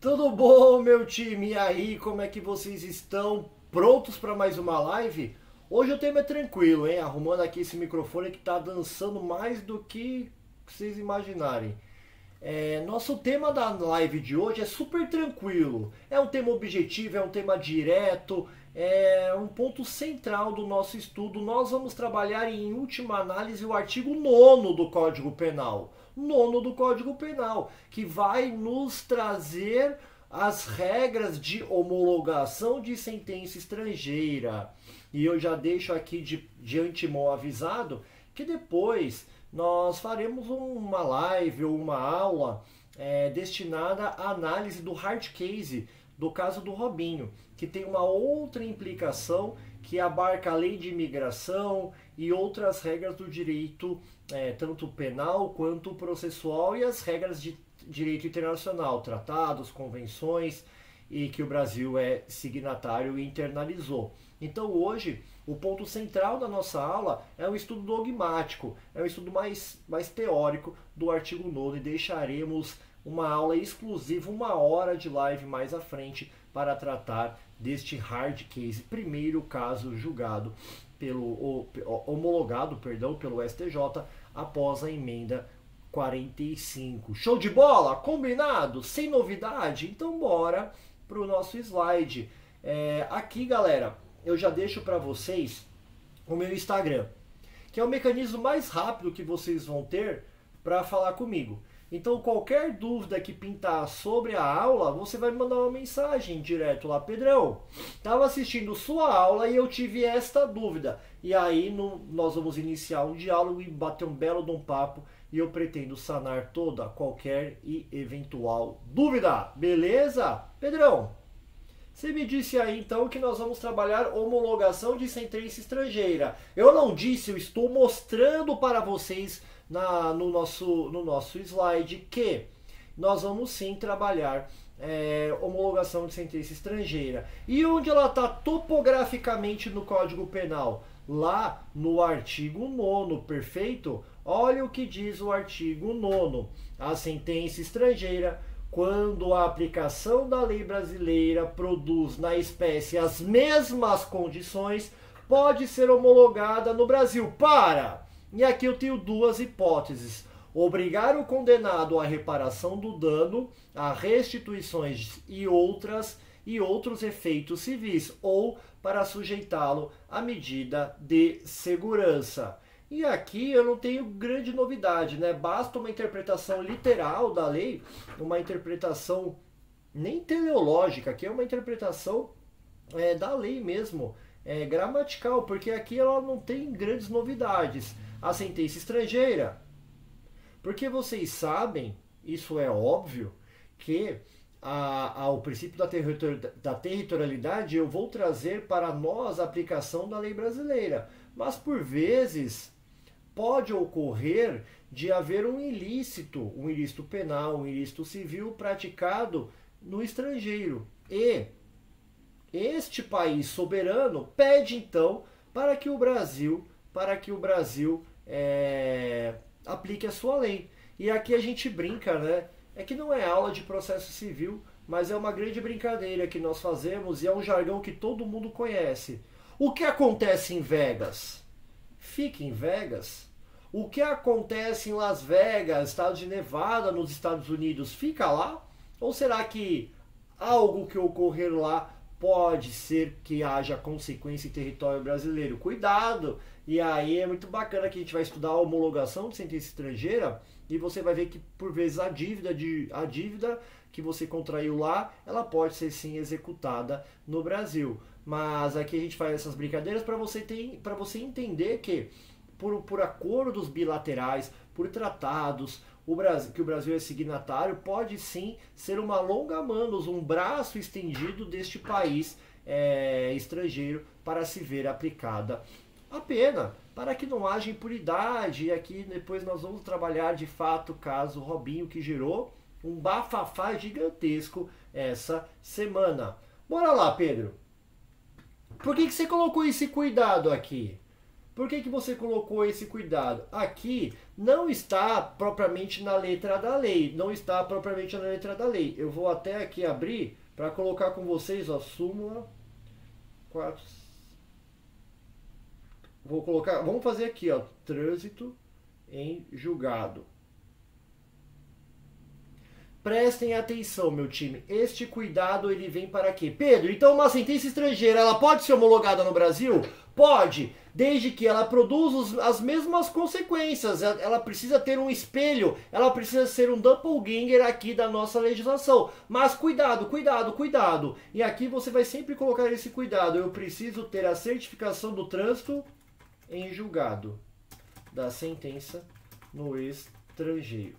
Tudo bom, meu time? E aí, como é que vocês estão? Prontos para mais uma live? Hoje o tema é tranquilo, hein? Arrumando aqui esse microfone que tá dançando mais do que vocês imaginarem. Nosso tema da live de hoje é super tranquilo. É um tema objetivo, é um tema direto, é um ponto central do nosso estudo. Nós vamos trabalhar em última análise o artigo 9º do Código Penal. 9º do Código Penal, que vai nos trazer as regras de homologação de sentença estrangeira. E eu já deixo aqui de antemão avisado que depois nós faremos uma live ou uma aula destinada à análise do hard case do caso do Robinho, que tem uma outra implicação que abarca a lei de imigração e outras regras do direito, tanto penal quanto processual, e as regras de direito internacional, tratados, convenções, e que o Brasil é signatário e internalizou. Então hoje o ponto central da nossa aula é um estudo dogmático, é um estudo mais teórico do artigo 9º, e deixaremos uma aula exclusiva, 1 hora de live mais à frente, para tratar deste hard case, primeiro caso julgado homologado pelo STJ após a emenda 45. Show de bola? Combinado? Sem novidade? Então bora para o nosso slide. Aqui, galera, eu já deixo para vocês o meu Instagram, que é o mecanismo mais rápido que vocês vão ter para falar comigo. Então, qualquer dúvida que pintar sobre a aula, você vai me mandar uma mensagem direto lá. Pedrão, estava assistindo sua aula e eu tive esta dúvida. E aí nós vamos iniciar um diálogo e bater um belo de um papo, e eu pretendo sanar toda, qualquer e eventual dúvida. Beleza? Pedrão, você me disse aí então que nós vamos trabalhar homologação de sentença estrangeira. Eu não disse, eu estou mostrando para vocês no nosso slide que nós vamos sim trabalhar homologação de sentença estrangeira. E onde ela está topograficamente no Código Penal? Lá no artigo 9º, perfeito? Olha o que diz o artigo 9º. A sentença estrangeira, quando a aplicação da lei brasileira produz na espécie as mesmas condições, pode ser homologada no Brasil. E aqui eu tenho duas hipóteses: obrigar o condenado à reparação do dano, a restituições e outros efeitos civis, ou para sujeitá-lo à medida de segurança. E aqui eu não tenho grande novidade, né? Basta uma interpretação literal da lei, uma interpretação nem teleológica, aqui é uma interpretação da lei mesmo, gramatical, porque aqui ela não tem grandes novidades. A sentença estrangeira, porque vocês sabem, isso é óbvio, que ao princípio da territorialidade eu vou trazer para nós a aplicação da lei brasileira, mas por vezes pode ocorrer de haver um ilícito penal, um ilícito civil praticado no estrangeiro, e este país soberano pede então para que o Brasil aplique a sua lei. E aqui a gente brinca, né? É que não é aula de processo civil, mas é uma grande brincadeira que nós fazemos, e é um jargão que todo mundo conhece. O que acontece em Vegas? Fica em Vegas. O que acontece em Las Vegas, estado de Nevada, nos Estados Unidos, fica lá? Ou será que algo que ocorrer lá pode ser que haja consequência em território brasileiro? Cuidado! E aí é muito bacana que a gente vai estudar a homologação de sentença estrangeira, e você vai ver que por vezes a dívida que você contraiu lá, ela pode ser sim executada no Brasil. Mas aqui a gente faz essas brincadeiras para você entender que por acordos bilaterais, por tratados, que o Brasil é signatário, pode sim ser uma longa manos, um braço estendido deste país estrangeiro para se ver aplicada a pena, para que não haja impunidade. E aqui depois nós vamos trabalhar de fato o caso Robinho, que gerou um bafafá gigantesco essa semana. Bora lá, Pedro. Por que você colocou esse cuidado aqui? Por que você colocou esse cuidado? Aqui não está propriamente na letra da lei. Não está propriamente na letra da lei. Eu vou até aqui abrir para colocar com vocês, ó, súmula 4. Vou colocar, vamos fazer aqui, ó, trânsito em julgado. Prestem atenção, meu time. Este cuidado ele vem para quê? Pedro, então uma sentença estrangeira, ela pode ser homologada no Brasil? Pode, desde que ela produza as mesmas consequências. Ela precisa ter um espelho, ela precisa ser um doppelganger aqui da nossa legislação. Mas cuidado, cuidado, cuidado. E aqui você vai sempre colocar esse cuidado. Eu preciso ter a certificação do trânsito em julgado da sentença no estrangeiro.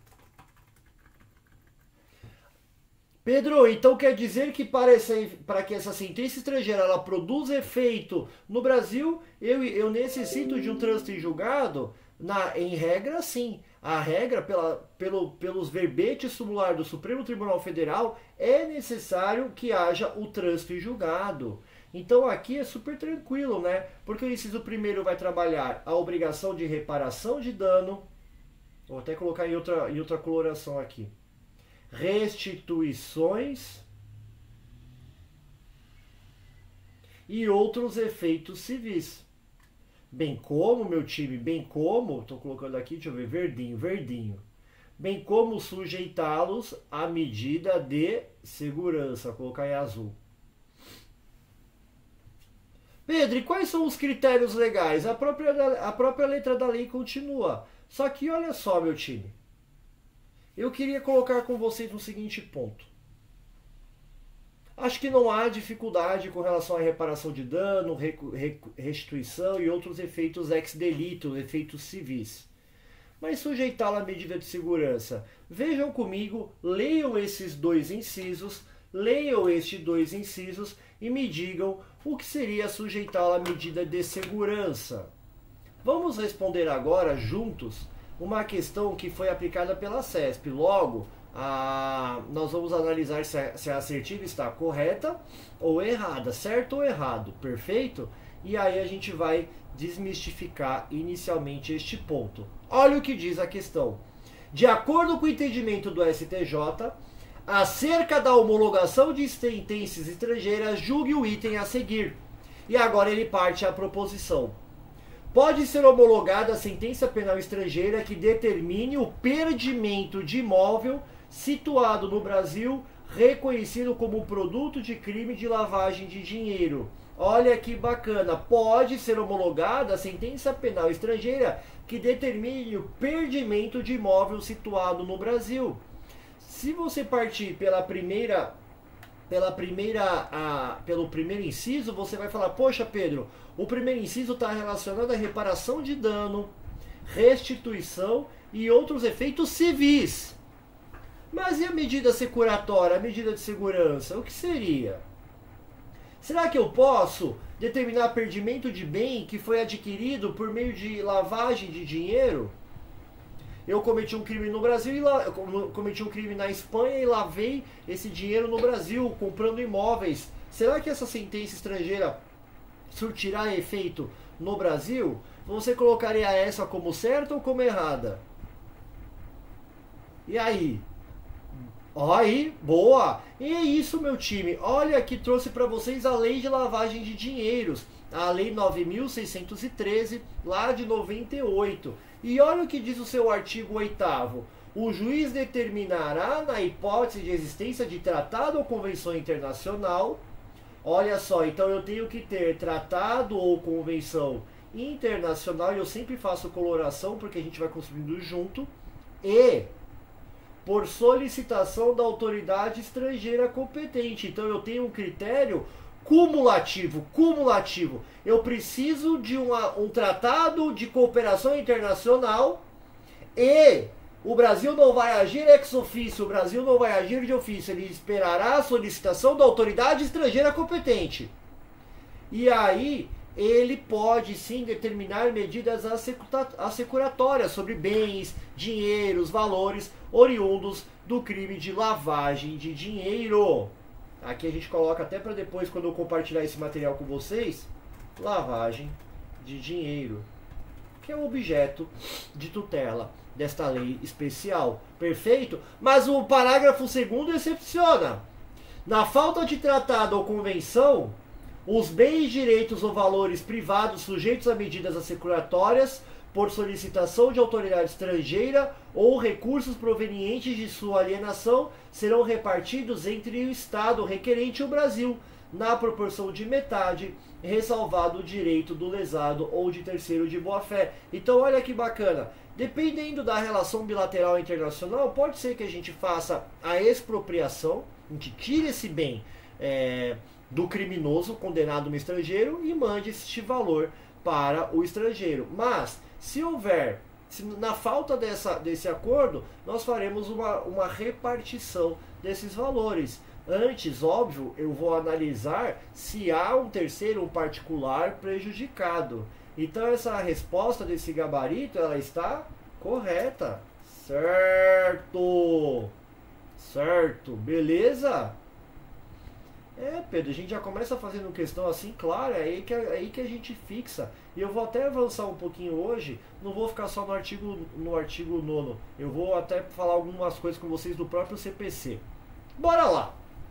Pedro, então quer dizer que para que essa sentença estrangeira ela produza efeito no Brasil, eu necessito de um trânsito em julgado? Em regra, sim. A regra, pelos verbetes sumular do Supremo Tribunal Federal, é necessário que haja o trânsito em julgado. Então aqui é super tranquilo, né? Porque o inciso primeiro vai trabalhar a obrigação de reparação de dano. Vou até colocar em outra coloração aqui. Restituições e outros efeitos civis. Bem como, meu time, bem como, estou colocando aqui, deixa eu ver, verdinho, verdinho. Bem como sujeitá-los à medida de segurança, vou colocar em azul. Pedro, e quais são os critérios legais? A própria letra da lei continua. Só que olha só, meu time. Eu queria colocar com vocês um seguinte ponto. Acho que não há dificuldade com relação à reparação de dano, restituição e outros efeitos ex delito, efeitos civis. Mas sujeitá-la à medida de segurança. Vejam comigo, leiam esses dois incisos, leiam estes dois incisos e me digam o que seria sujeitá-la à medida de segurança. Vamos responder agora juntos uma questão que foi aplicada pela CESP. Logo, nós vamos analisar se a assertiva está correta ou errada, certo ou errado, perfeito? E aí a gente vai desmistificar inicialmente este ponto. Olha o que diz a questão. De acordo com o entendimento do STJ, acerca da homologação de sentenças estrangeiras, julgue o item a seguir. E agora ele parte à proposição. Pode ser homologada a sentença penal estrangeira que determine o perdimento de imóvel situado no Brasil, reconhecido como produto de crime de lavagem de dinheiro. Olha que bacana. Pode ser homologada a sentença penal estrangeira que determine o perdimento de imóvel situado no Brasil. Se você partir pelo primeiro inciso, você vai falar, poxa Pedro, o primeiro inciso está relacionado à reparação de dano, restituição e outros efeitos civis. Mas e a medida securatória, a medida de segurança? O que seria? Será que eu posso determinar perdimento de bem que foi adquirido por meio de lavagem de dinheiro? Eu cometi um crime no Brasil, cometi um crime na Espanha e lavei esse dinheiro no Brasil, comprando imóveis. Será que essa sentença estrangeira surtirá efeito no Brasil? Você colocaria essa como certa ou como errada? E aí? Aí, boa! E é isso, meu time. Olha que trouxe para vocês a lei de lavagem de dinheiros, a lei 9.613, lá de 98. E olha o que diz o seu artigo 8º. O juiz determinará, na hipótese de existência de tratado ou convenção internacional, olha só, então eu tenho que ter tratado ou convenção internacional, e eu sempre faço coloração porque a gente vai construindo junto, e por solicitação da autoridade estrangeira competente. Então eu tenho um critério cumulativo. Eu preciso de um tratado de cooperação internacional e o Brasil não vai agir ex officio, o Brasil não vai agir de ofício, ele esperará a solicitação da autoridade estrangeira competente. E aí ele pode sim determinar medidas assecuratórias sobre bens, dinheiros, valores oriundos do crime de lavagem de dinheiro. Aqui a gente coloca até para depois, quando eu compartilhar esse material com vocês, lavagem de dinheiro. que é o objeto de tutela desta lei especial. Perfeito? Mas o parágrafo 2º excepciona. Na falta de tratado ou convenção, os bens, direitos ou valores privados sujeitos a medidas assecuratórias por solicitação de autoridade estrangeira ou recursos provenientes de sua alienação serão repartidos entre o Estado requerente e o Brasil, na proporção de metade, ressalvado o direito do lesado ou de terceiro de boa-fé. Então, olha que bacana. Dependendo da relação bilateral internacional, pode ser que a gente faça a expropriação, a gente tire esse bem do criminoso condenado no estrangeiro e mande este valor para o estrangeiro. Mas, se na falta desse acordo, nós faremos uma repartição desses valores. Antes, óbvio, eu vou analisar se há um terceiro, um particular prejudicado. Então, essa resposta desse gabarito, ela está correta. Certo! Certo, beleza? Pedro, a gente já começa fazendo questão assim, claro, é aí que a gente fixa. E eu vou até avançar um pouquinho hoje, não vou ficar só no artigo 9º. Eu vou até falar algumas coisas com vocês do próprio CPC. Bora lá!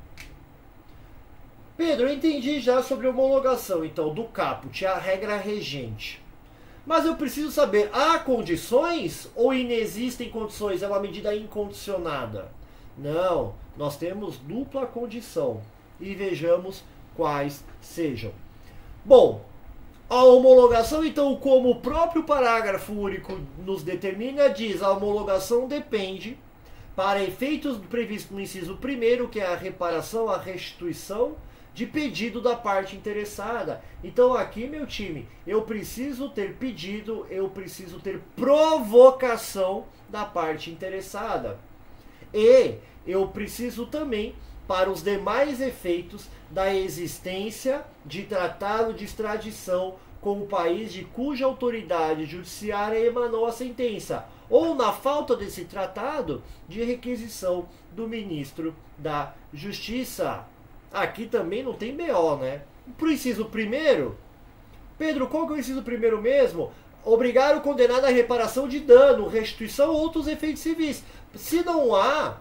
Pedro, eu entendi já sobre homologação, então, do caput, a regra regente. Mas eu preciso saber, há condições ou inexistem condições? É uma medida incondicionada? Não, nós temos dupla condição. E vejamos quais sejam. Bom, a homologação, então, como o próprio parágrafo único nos determina, diz: a homologação depende, para efeitos previstos no inciso 1º, que é a reparação, a restituição, de pedido da parte interessada. Então aqui, meu time, eu preciso ter pedido, eu preciso ter provocação da parte interessada. E eu preciso também, para os demais efeitos, da existência de tratado de extradição com o país de cuja autoridade judiciária emanou a sentença, ou, na falta desse tratado, de requisição do ministro da Justiça. Aqui também não tem BO, né? Pro inciso 1º, Pedro, qual que é o inciso 1º mesmo? Obrigar o condenado à reparação de dano, restituição ou outros efeitos civis. Se não há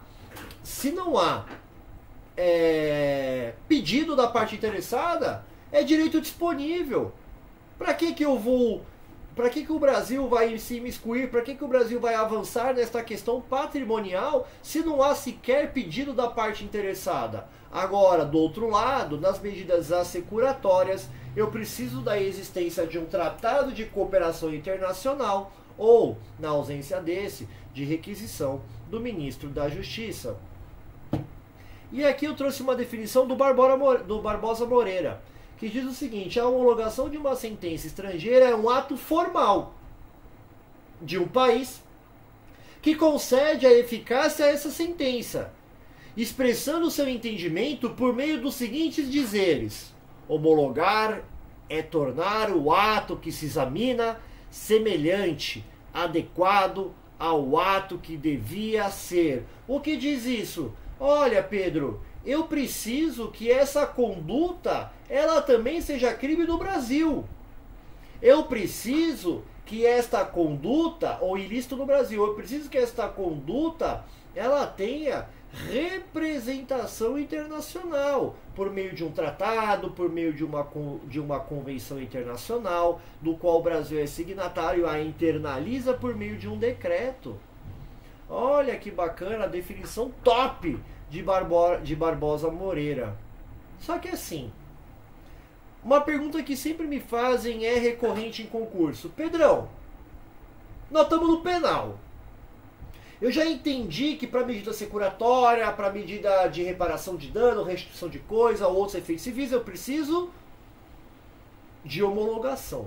pedido da parte interessada, é direito disponível. Para que o Brasil vai se imiscuir? Para que o Brasil vai avançar nesta questão patrimonial se não há sequer pedido da parte interessada? Agora, do outro lado, nas medidas assecuratórias, eu preciso da existência de um tratado de cooperação internacional ou, na ausência desse, de requisição do ministro da Justiça. E aqui eu trouxe uma definição do Barbosa Moreira, que diz o seguinte: a homologação de uma sentença estrangeira é um ato formal de um país que concede a eficácia a essa sentença, expressando seu entendimento por meio dos seguintes dizeres: homologar é tornar o ato que se examina semelhante, adequado ao ato que devia ser. O que diz isso? Olha, Pedro, eu preciso que essa conduta ela também seja crime no Brasil. Eu preciso que esta conduta, ou ilícito no Brasil, eu preciso que esta conduta ela tenha representação internacional, por meio de um tratado, por meio de uma convenção internacional, do qual o Brasil é signatário, a internaliza por meio de um decreto. Olha que bacana a definição top de Barbosa Moreira. Só que assim, uma pergunta que sempre me fazem é recorrente em concurso: Pedrão, nós estamos no penal. Eu já entendi que para medida securatória, para medida de reparação de dano, restituição de coisa, ou outros efeitos civis, eu preciso de homologação.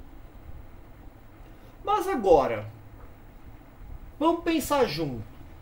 Mas agora, vamos pensar junto.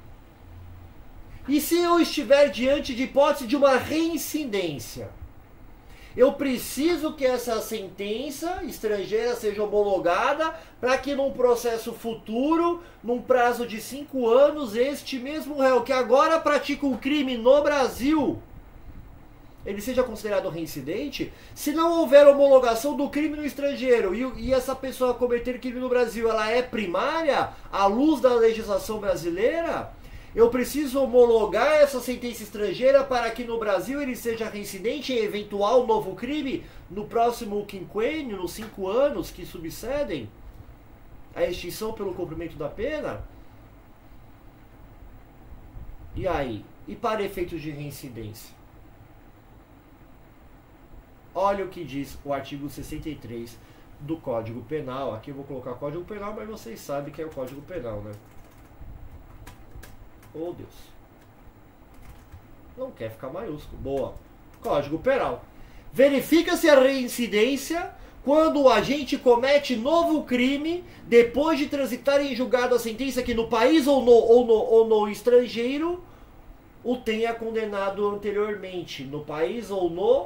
E se eu estiver diante de hipótese de uma reincidência? Eu preciso que essa sentença estrangeira seja homologada para que num processo futuro, num prazo de 5 anos, este mesmo réu que agora pratica um crime no Brasil, ele seja considerado reincidente, se não houver homologação do crime no estrangeiro e essa pessoa cometer crime no Brasil, ela é primária à luz da legislação brasileira, eu preciso homologar essa sentença estrangeira para que no Brasil ele seja reincidente em eventual novo crime no próximo quinquênio, nos 5 anos que subcedem a extinção pelo cumprimento da pena? E aí? E para efeitos de reincidência? Olha o que diz o artigo 63 do Código Penal. Aqui eu vou colocar Código Penal, mas vocês sabem que é o Código Penal, né? Oh, Deus. Não quer ficar maiúsculo. Boa. Código Penal. Verifica-se a reincidência quando o agente comete novo crime depois de transitar em julgado a sentença que no país ou no estrangeiro o tenha condenado anteriormente. No país ou no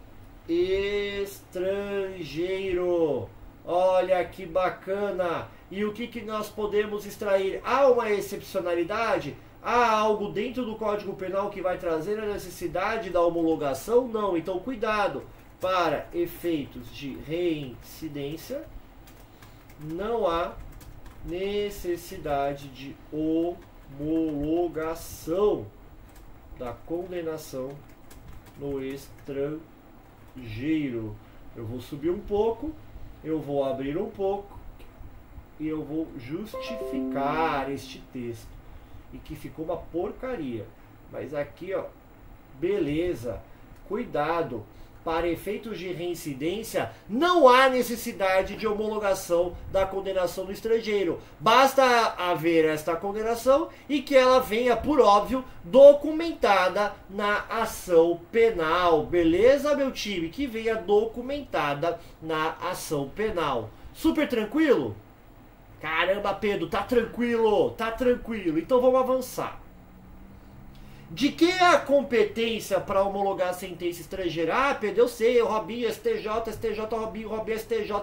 estrangeiro. Olha que bacana. E o que nós podemos extrair? Há uma excepcionalidade? Há algo dentro do Código Penal que vai trazer a necessidade da homologação? Não. Então cuidado. Para efeitos de reincidência, não há necessidade de homologação da condenação no estrangeiro. Eu vou subir um pouco, eu vou abrir um pouco e eu vou justificar este texto. E que ficou uma porcaria. Mas aqui, ó, beleza, cuidado. Para efeitos de reincidência, não há necessidade de homologação da condenação no estrangeiro. Basta haver esta condenação e que ela venha, por óbvio, documentada na ação penal. Beleza, meu time? Que venha documentada na ação penal. Super tranquilo? Caramba, Pedro, tá tranquilo, tá tranquilo. Então vamos avançar. De que é a competência para homologar a sentença estrangeira? Ah, Pedro, eu sei, o Robinho, STJ, Robinho, STJ.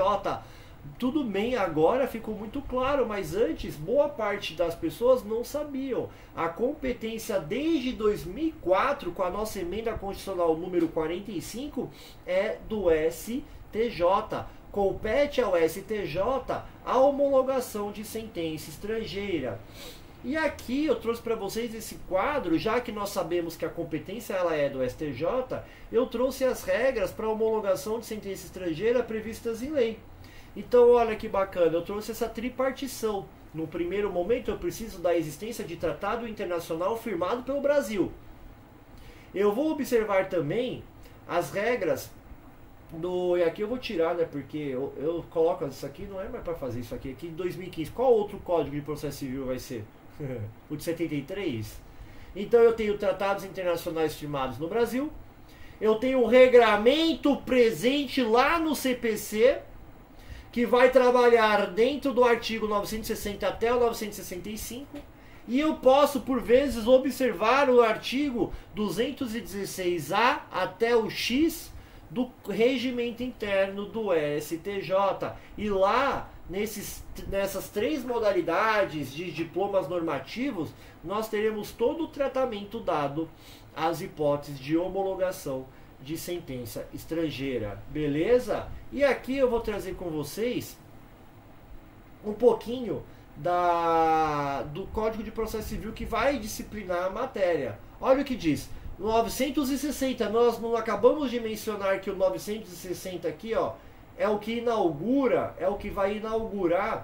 Tudo bem, agora ficou muito claro, mas antes, boa parte das pessoas não sabiam. A competência desde 2004, com a nossa emenda constitucional número 45, é do STJ. Compete ao STJ a homologação de sentença estrangeira. E aqui eu trouxe para vocês esse quadro, já que nós sabemos que a competência ela é do STJ, eu trouxe as regras para homologação de sentença estrangeira previstas em lei. Então olha que bacana, eu trouxe essa tripartição. No primeiro momento eu preciso da existência de tratado internacional firmado pelo Brasil. Eu vou observar também as regras do... E aqui eu vou tirar, né, porque eu coloco isso aqui, não é mais para fazer isso aqui. Aqui em 2015, qual outro código de processo civil vai ser? O de 73? Então eu tenho tratados internacionais firmados no Brasil, eu tenho um regramento presente lá no CPC, que vai trabalhar dentro do artigo 960 até o 965, e eu posso por vezes observar o artigo 216A até o X do regimento interno do STJ, e lá nessas 3 modalidades de diplomas normativos, nós teremos todo o tratamento dado às hipóteses de homologação de sentença estrangeira. Beleza? E aqui eu vou trazer com vocês um pouquinho do Código de Processo Civil que vai disciplinar a matéria. Olha o que diz. 960, nós não acabamos de mencionar que o 960 aqui, ó, é o que inaugura, é o que vai inaugurar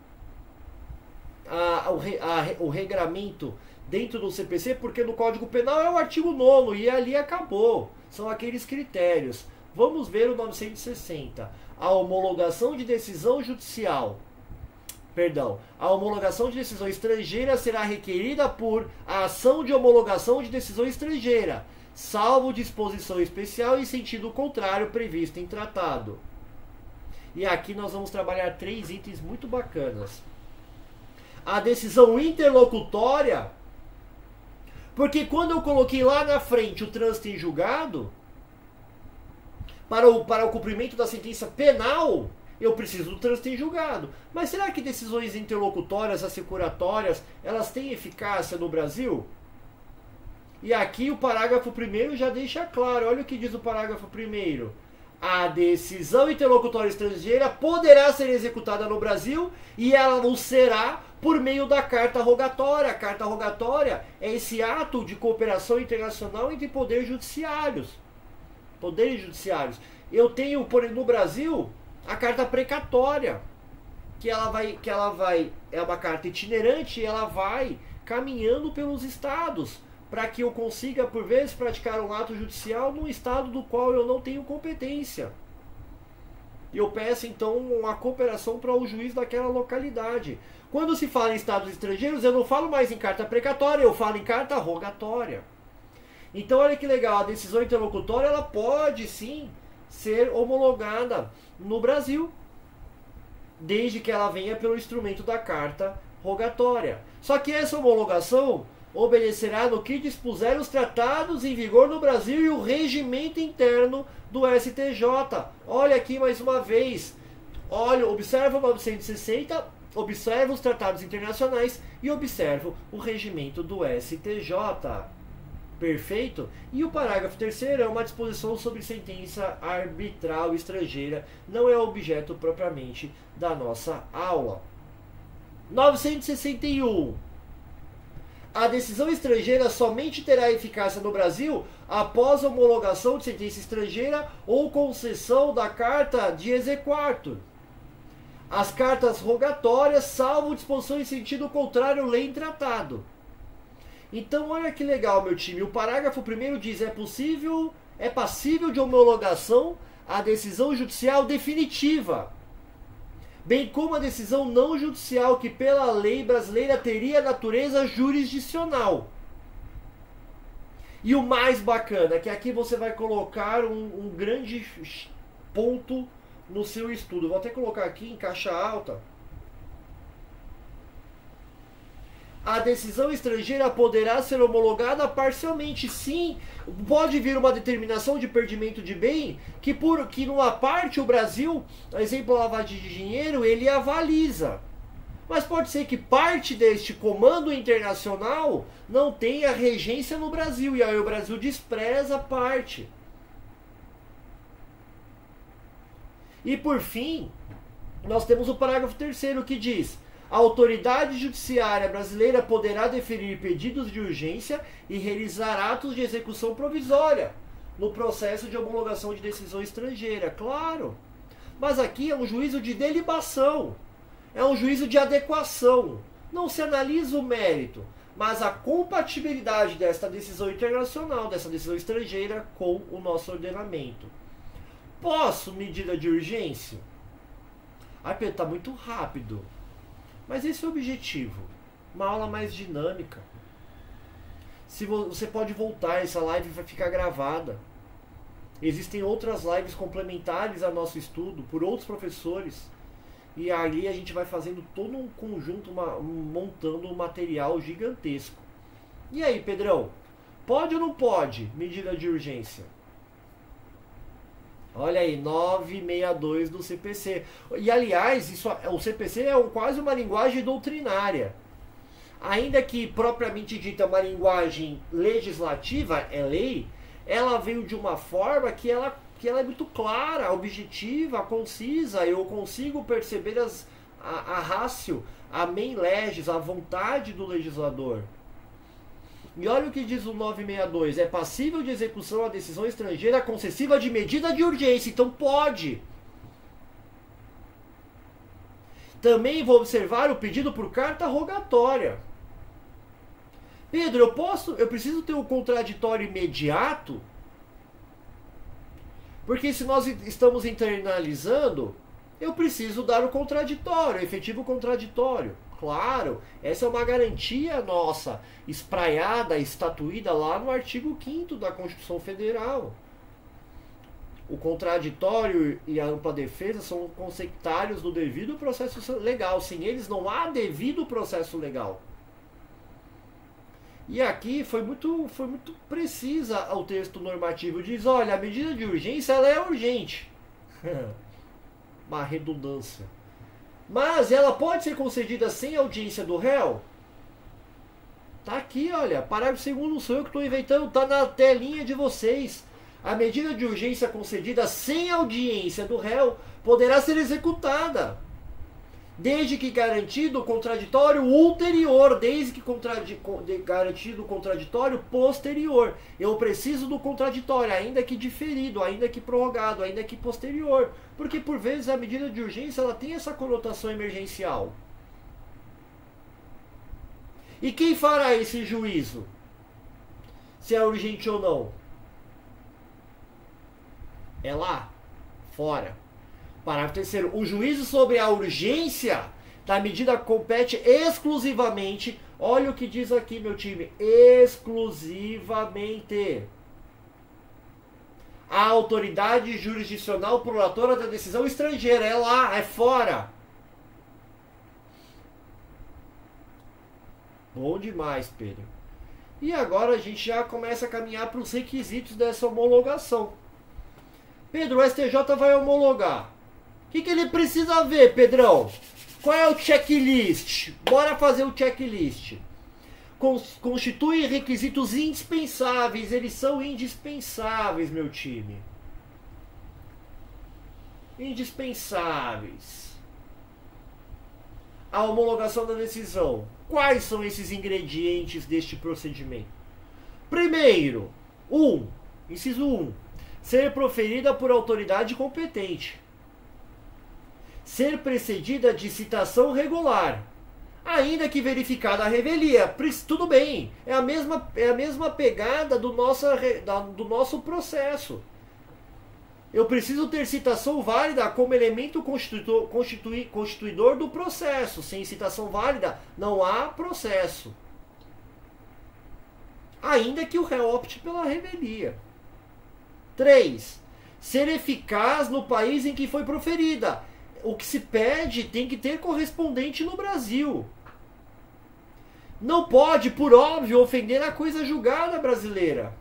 o regramento dentro do CPC, porque no Código Penal é o artigo 9º e ali acabou. São aqueles critérios. Vamos ver o 960. A homologação de decisão judicial. Perdão. A homologação de decisão estrangeira será requerida por a ação de homologação de decisão estrangeira, salvo disposição especial em sentido contrário previsto em tratado. E aqui nós vamos trabalhar 3 itens muito bacanas. A decisão interlocutória, porque quando eu coloquei lá na frente o trânsito em julgado, para o cumprimento da sentença penal, eu preciso do trânsito em julgado. Mas será que decisões interlocutórias, assecuratórias, elas têm eficácia no Brasil? E aqui o parágrafo 1º já deixa claro. Olha o que diz o parágrafo 1º. A decisão interlocutória estrangeira poderá ser executada no Brasil e ela não será por meio da carta rogatória. A carta rogatória é esse ato de cooperação internacional entre poderes judiciários. Poderes judiciários. Eu tenho, por exemplo, no Brasil, a carta precatória, que ela vai, é uma carta itinerante e ela vai caminhando pelos estados, para que eu consiga, por vezes, praticar um ato judicial num estado do qual eu não tenho competência. E eu peço, então, uma cooperação para o juiz daquela localidade. Quando se fala em estados estrangeiros, eu não falo mais em carta precatória, eu falo em carta rogatória. Então, olha que legal, a decisão interlocutória, ela pode, sim, ser homologada no Brasil, desde que ela venha pelo instrumento da carta rogatória. Só que essa homologação obedecerá no que dispuser os tratados em vigor no Brasil e o regimento interno do STJ. Olha aqui mais uma vez. Olha, observa o 960, observa os tratados internacionais e observa o regimento do STJ. Perfeito? E o parágrafo 3º é uma disposição sobre sentença arbitral estrangeira. Não é objeto propriamente da nossa aula. 961. A decisão estrangeira somente terá eficácia no Brasil após a homologação de sentença estrangeira ou concessão da carta de exequatur. As cartas rogatórias, salvo disposição em sentido contrário, lei em tratado. Então, olha que legal, meu time. O parágrafo 1º diz: é passível de homologação a decisão judicial definitiva, bem como a decisão não judicial que pela lei brasileira teria natureza jurisdicional. E o mais bacana é que aqui você vai colocar um grande ponto no seu estudo. Vou até colocar aqui em caixa alta. A decisão estrangeira poderá ser homologada parcialmente. Sim, pode vir uma determinação de perdimento de bem que numa parte o Brasil, exemplo, a lavagem de dinheiro, ele avaliza. Mas pode ser que parte deste comando internacional não tenha regência no Brasil e aí o Brasil despreza a parte. E por fim, nós temos o parágrafo 3º que diz: a autoridade judiciária brasileira poderá deferir pedidos de urgência e realizar atos de execução provisória no processo de homologação de decisão estrangeira. Claro, mas aqui é um juízo de delibação, é um juízo de adequação. Não se analisa o mérito, mas a compatibilidade desta decisão internacional, dessa decisão estrangeira com o nosso ordenamento. Posso medida de urgência? Ah, Pedro, está muito rápido. Mas esse é o objetivo. Uma aula mais dinâmica. Se você pode voltar, essa live vai ficar gravada. Existem outras lives complementares ao nosso estudo, por outros professores. E ali a gente vai fazendo todo um conjunto, montando um material gigantesco. E aí, Pedrão? Pode ou não pode medida de urgência? Olha aí, 962 do CPC. E aliás, o CPC é quase uma linguagem doutrinária. Ainda que propriamente dita uma linguagem legislativa, é lei, ela veio de uma forma que ela é muito clara, objetiva, concisa. Eu consigo perceber a ratio, a main legis, a vontade do legislador. E olha o que diz o 962. É passível de execução a decisão estrangeira concessiva de medida de urgência. Então pode. Também vou observar o pedido por carta rogatória. Pedro, eu preciso ter um contraditório imediato? Porque se nós estamos internalizando, eu preciso dar o contraditório, o efetivo contraditório. Claro, essa é uma garantia nossa, espraiada, estatuída lá no artigo 5º da Constituição Federal. O contraditório e a ampla defesa são consectários do devido processo legal. Sem eles não há devido processo legal. E aqui foi muito precisa o texto normativo. Diz, olha, a medida de urgência ela é urgente. Uma redundância. Mas ela pode ser concedida sem audiência do réu? Tá aqui, olha, parágrafo 2º, não sou eu que estou inventando, tá na telinha de vocês. A medida de urgência concedida sem audiência do réu poderá ser executada, desde que garantido o contraditório ulterior, desde que garantido o contraditório posterior. Eu preciso do contraditório, ainda que diferido, ainda que prorrogado, ainda que posterior. Porque, por vezes, a medida de urgência ela tem essa conotação emergencial. E quem fará esse juízo? Se é urgente ou não? É lá, fora. Parágrafo 3º. O juízo sobre a urgência da medida compete exclusivamente, olha o que diz aqui, meu time, exclusivamente a autoridade jurisdicional prolatora da decisão estrangeira. É lá, é fora. Bom demais, Pedro. E agora a gente já começa a caminhar para os requisitos dessa homologação. Pedro, o STJ vai homologar. O que ele precisa ver, Pedrão? Qual é o checklist? Bora fazer o checklist. Constituem requisitos indispensáveis. Eles são indispensáveis, meu time. Indispensáveis. A homologação da decisão. Quais são esses ingredientes deste procedimento? Primeiro, inciso 1. Ser proferida por autoridade competente. Ser precedida de citação regular. Ainda que verificada a revelia. Tudo bem. É a mesma pegada do nosso processo. Eu preciso ter citação válida como elemento constituidor do processo. Sem citação válida, não há processo. Ainda que o réu opte pela revelia. 3. Ser eficaz no país em que foi proferida. O que se pede tem que ter correspondente no Brasil. Não pode, por óbvio, ofender a coisa julgada brasileira.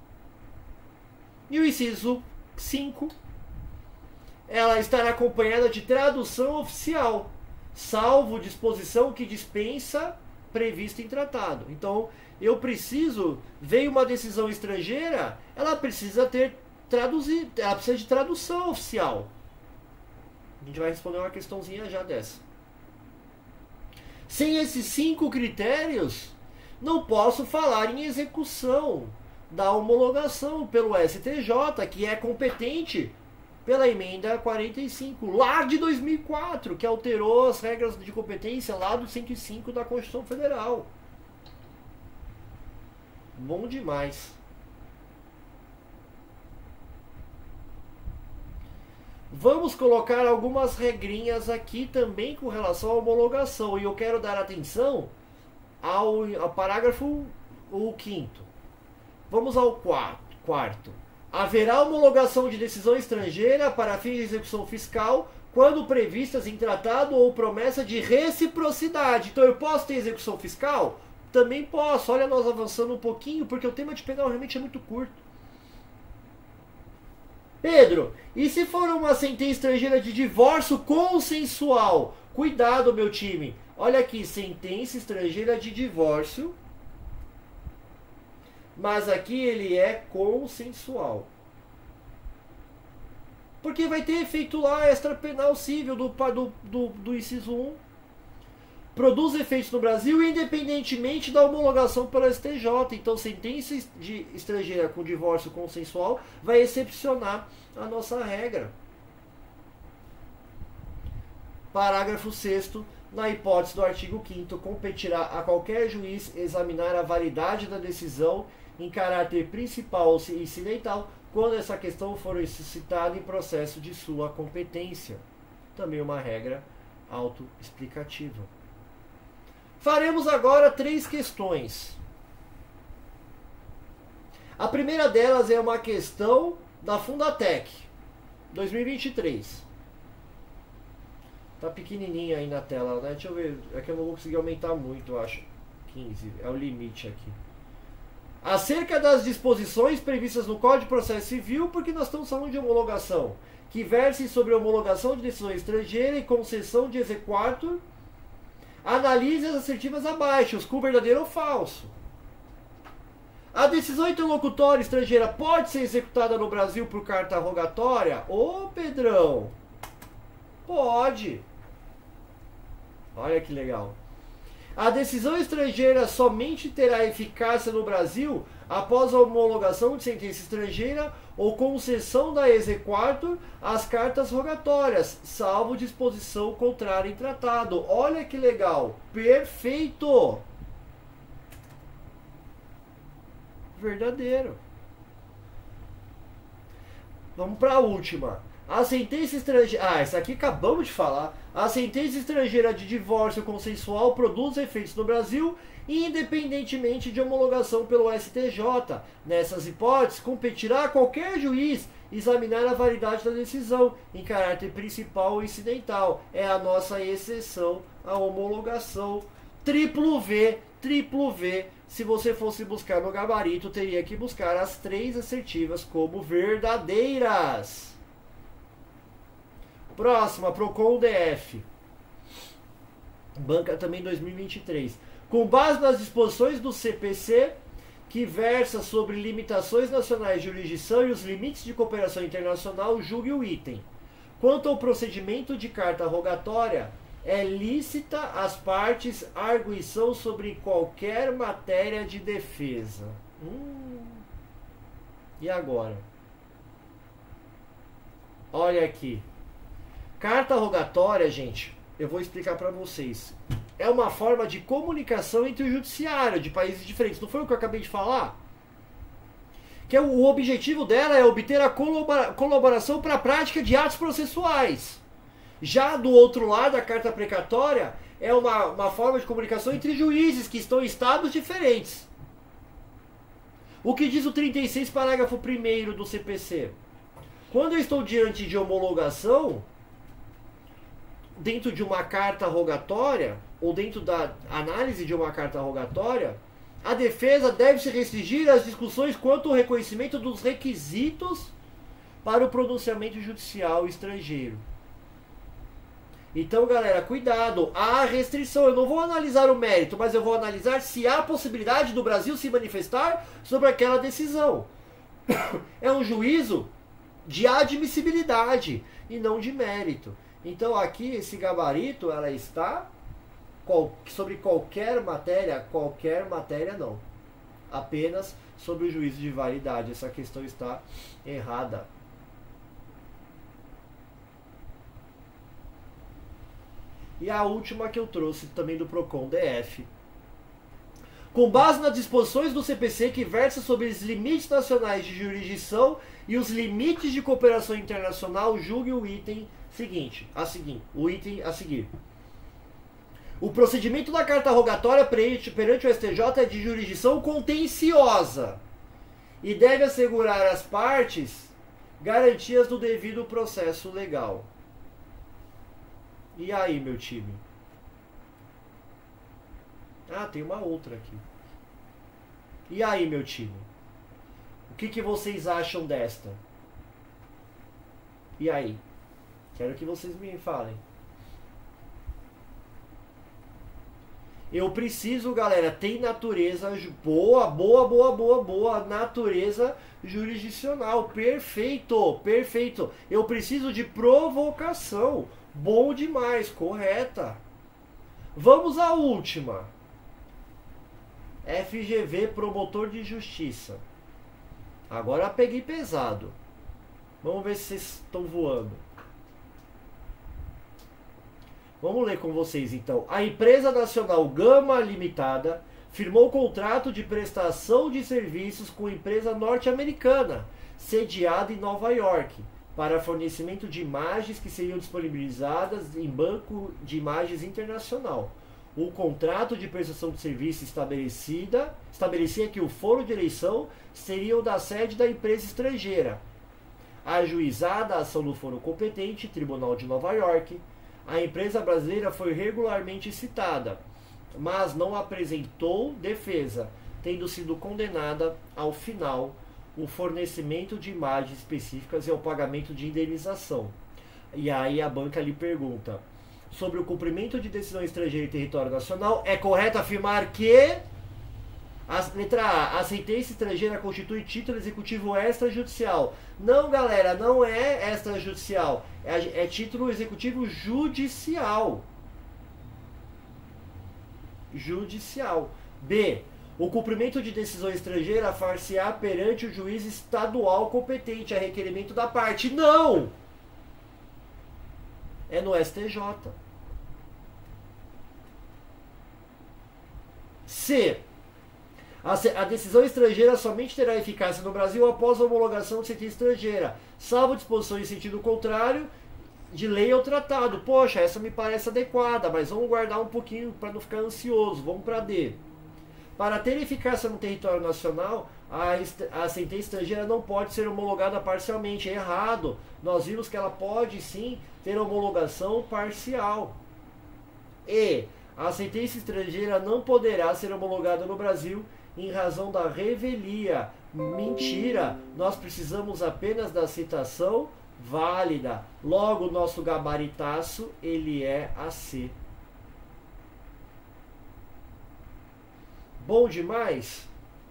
E o inciso 5. Ela estará acompanhada de tradução oficial, salvo disposição que dispensa prevista em tratado. Então, veio uma decisão estrangeira, ela precisa ela precisa de tradução oficial. A gente vai responder uma questãozinha já dessa. Sem esses 5 critérios, não posso falar em execução da homologação pelo STJ, que é competente pela emenda 45, lá de 2004, que alterou as regras de competência lá do 105 da Constituição Federal. Bom demais. Vamos colocar algumas regrinhas aqui também com relação à homologação. E eu quero dar atenção ao parágrafo 5º. Vamos ao quarto. Haverá homologação de decisão estrangeira para fins de execução fiscal quando previstas em tratado ou promessa de reciprocidade. Então eu posso ter execução fiscal? Também posso. Olha, nós avançando um pouquinho, porque o tema de penal realmente é muito curto. Pedro, e se for uma sentença estrangeira de divórcio consensual? Cuidado, meu time. Olha aqui, sentença estrangeira de divórcio. Mas aqui ele é consensual. Porque vai ter efeito lá extrapenal cível do inciso 1. Produz efeitos no Brasil independentemente da homologação pela STJ. Então, sentença estrangeira com divórcio consensual vai excepcionar a nossa regra. Parágrafo 6º. Na hipótese do artigo 5º, competirá a qualquer juiz examinar a validade da decisão em caráter principal e incidental quando essa questão for suscitada em processo de sua competência. Também uma regra autoexplicativa. Faremos agora 3 questões. A primeira delas é uma questão da Fundatec, 2023. Tá pequenininha aí na tela, né? Deixa eu ver, é que eu não vou conseguir aumentar muito, eu acho. 15, é o limite aqui. Acerca das disposições previstas no Código de Processo Civil, porque nós estamos falando de homologação, que versem sobre homologação de decisão estrangeira e concessão de exequatur Analise as assertivas abaixo, com verdadeiro ou falso. A decisão interlocutória estrangeira pode ser executada no Brasil por carta rogatória? Ô, Pedrão! Pode. Olha que legal. A decisão estrangeira somente terá eficácia no Brasil após a homologação de sentença estrangeira ou concessão da exequatur às cartas rogatórias, salvo disposição contrária em tratado. Olha que legal. Perfeito. Verdadeiro. Vamos para a última. A sentença estrangeira... Ah, essa aqui acabamos de falar. A sentença estrangeira de divórcio consensual produz efeitos no Brasil, independentemente de homologação pelo STJ. Nessas hipóteses, competirá a qualquer juiz examinar a validade da decisão, em caráter principal ou incidental. É a nossa exceção à homologação. Triplo V, triplo V. Se você fosse buscar no gabarito, teria que buscar as 3 assertivas como verdadeiras. Próxima, Procon DF. Banca também 2023. Com base nas disposições do CPC, que versa sobre limitações nacionais de jurisdição e os limites de cooperação internacional, julgue o item. Quanto ao procedimento de carta rogatória, é lícita às partes arguição sobre qualquer matéria de defesa. E agora? Olha aqui. Carta rogatória, gente, eu vou explicar para vocês. É uma forma de comunicação entre o judiciário de países diferentes. Não foi o que eu acabei de falar? Que o objetivo dela é obter a colaboração para a prática de atos processuais. Já do outro lado, a carta precatória é uma forma de comunicação entre juízes que estão em estados diferentes. O que diz o 36, parágrafo 1º do CPC? Quando eu estou diante de homologação, dentro de uma carta rogatória, ou dentro da análise de uma carta rogatória, a defesa deve se restringir às discussões quanto ao reconhecimento dos requisitos para o pronunciamento judicial estrangeiro. Então, galera, cuidado, há restrição. Eu não vou analisar o mérito, mas eu vou analisar se há possibilidade do Brasil se manifestar sobre aquela decisão. É um juízo de admissibilidade e não de mérito. Então, aqui, esse gabarito, ela está sobre qualquer matéria não. Apenas sobre o juízo de validade. Essa questão está errada. E a última que eu trouxe também do Procon DF. Com base nas disposições do CPC que versa sobre os limites nacionais de jurisdição e os limites de cooperação internacional, julgue o item seguinte, o item a seguir. O procedimento da carta rogatória perante o STJ é de jurisdição contenciosa e deve assegurar às partes garantias do devido processo legal. E aí, meu time? Ah, tem uma outra aqui. E aí, meu time? O que vocês acham desta? E aí? Quero que vocês me falem. Eu preciso, galera, tem natureza boa, natureza jurisdicional. Perfeito, perfeito. Eu preciso de provocação. Bom demais, correta. Vamos à última. FGV, promotor de justiça. Agora peguei pesado. Vamos ver se vocês estão voando. Vamos ler com vocês então. A empresa nacional Gama Limitada firmou contrato de prestação de serviços com empresa norte-americana, sediada em Nova York, para fornecimento de imagens que seriam disponibilizadas em banco de imagens internacional. O contrato de prestação de serviço estabelecia que o foro de eleição seria o da sede da empresa estrangeira. Ajuizada a ação no foro competente, Tribunal de Nova York, a empresa brasileira foi regularmente citada, mas não apresentou defesa, tendo sido condenada ao final o fornecimento de imagens específicas e ao pagamento de indenização. E aí a banca lhe pergunta: sobre o cumprimento de decisão estrangeira em território nacional, é correto afirmar que letra A, a sentença estrangeira constitui título executivo extrajudicial. Não, galera, não é extrajudicial, é título executivo judicial. Judicial. B, o cumprimento de decisão estrangeira far-se-á perante o juiz estadual competente a requerimento da parte. Não! É no STJ. C, a decisão estrangeira somente terá eficácia no Brasil após a homologação de sentença estrangeira, salvo disposição em sentido contrário de lei ou tratado. Poxa, essa me parece adequada, mas vamos guardar um pouquinho para não ficar ansioso. Vamos para D. Para ter eficácia no território nacional, a sentença estrangeira não pode ser homologada parcialmente. É errado. Nós vimos que ela pode sim ter homologação parcial. E a sentença estrangeira não poderá ser homologada no Brasil em razão da revelia. Mentira! Nós precisamos apenas da citação válida. Logo, o nosso gabaritaço, ele é AC. Bom demais?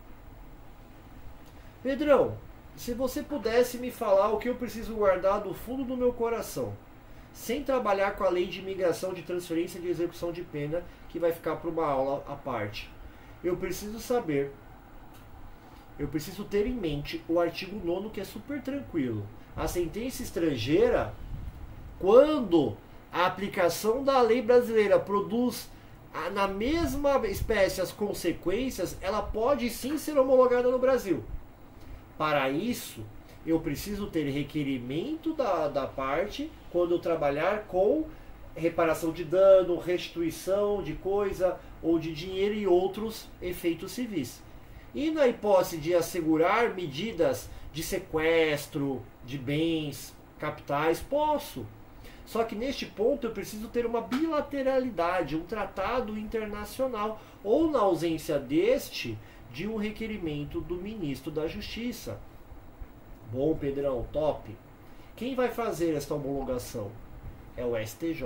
Pedrão, se você pudesse me falar o que eu preciso guardar do fundo do meu coração, sem trabalhar com a lei de imigração de transferência de execução de pena, que vai ficar para uma aula à parte. Eu preciso saber, eu preciso ter em mente o artigo 9º, que é super tranquilo. A sentença estrangeira, quando a aplicação da lei brasileira produz na mesma espécie as consequências, ela pode sim ser homologada no Brasil. Para isso, eu preciso ter requerimento da parte quando eu trabalhar com reparação de dano, restituição de coisa ou de dinheiro e outros efeitos civis. E na hipótese de assegurar medidas de sequestro de bens capitais, posso. Só que neste ponto eu preciso ter uma bilateralidade, um tratado internacional, ou na ausência deste, de um requerimento do ministro da Justiça. Bom, Pedrão, top. Quem vai fazer esta homologação? É o STJ.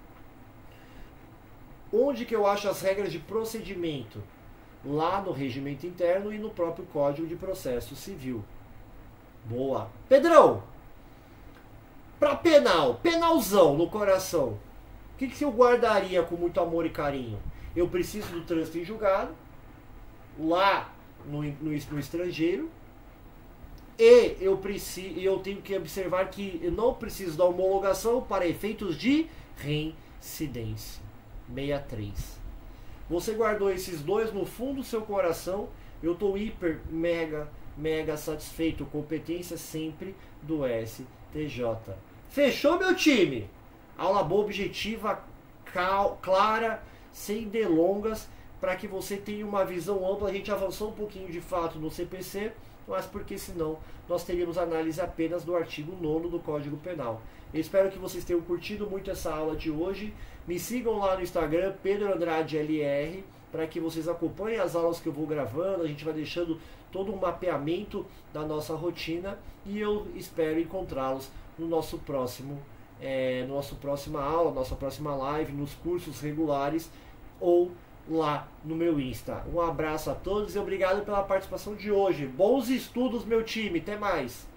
Onde que eu acho as regras de procedimento? Lá no regimento interno e no próprio Código de Processo Civil. Boa. Pedrão, para penalzão no coração, o que eu guardaria com muito amor e carinho? Eu preciso do trânsito em julgado, lá no estrangeiro, e eu tenho que observar que eu não preciso da homologação para efeitos de reincidência. 63. Você guardou esses dois no fundo do seu coração. Eu estou hiper, mega satisfeito. Competência sempre do STJ. Fechou, meu time? Aula boa, objetiva, clara, sem delongas, para que você tenha uma visão ampla. A gente avançou um pouquinho de fato no CPC, mas porque senão nós teríamos análise apenas do artigo 9º do Código Penal. Eu espero que vocês tenham curtido muito essa aula de hoje. Me sigam lá no Instagram, Pedro Andrade LR, para que vocês acompanhem as aulas que eu vou gravando. A gente vai deixando todo um mapeamento da nossa rotina e eu espero encontrá-los no nosso próximo, nossa próxima aula, nossa próxima live, nos cursos regulares ou lá no meu Insta. Um abraço a todos e obrigado pela participação de hoje. Bons estudos, meu time. Até mais.